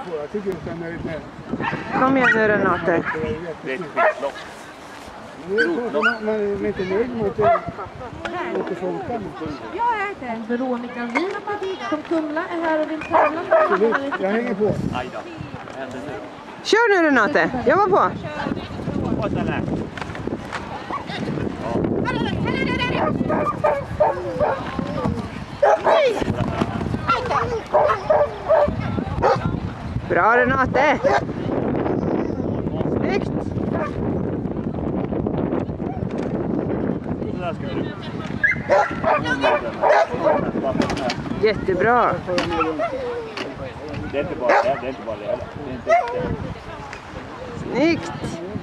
Jag tycker att jag är nöjd med. Kom igen nu Renate. Det är ett skitlopp. Man är inte nöjd mot folkan. Jag heter Veronica Wien från Kumla, är här och vill tävla. Absolut, jag hänger på. Aj då. Vad händer nu då? Kör nu Renate, jobba på. Och så där. Bra Renate. Snyggt. Så där ska du. Jättebra. Det är inte bara det. Det är inte bara det. Det är inte det. Snyggt.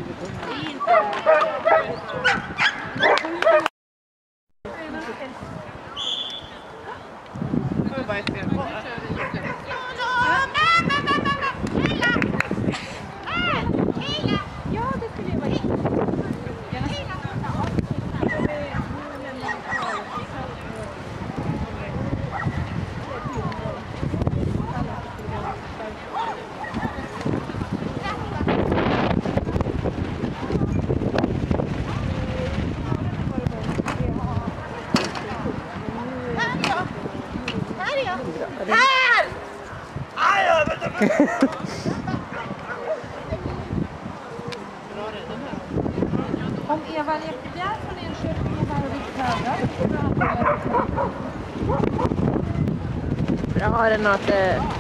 Om Eva Lekebjerg från Enköping är här och vill tävla. Bra Renate.